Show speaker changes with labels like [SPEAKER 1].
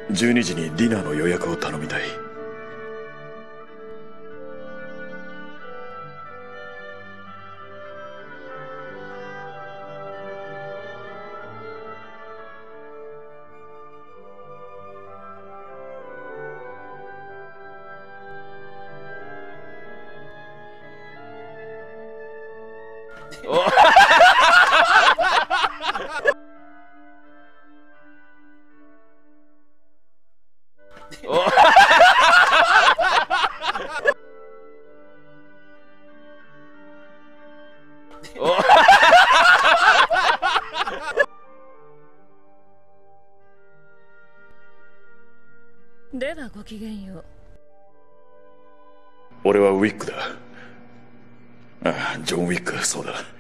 [SPEAKER 1] 12時にディナーの予約を頼みたい。
[SPEAKER 2] ではごきげんよう。
[SPEAKER 1] 俺はウィックだ。ああ、ジョン・ウィック、そうだ。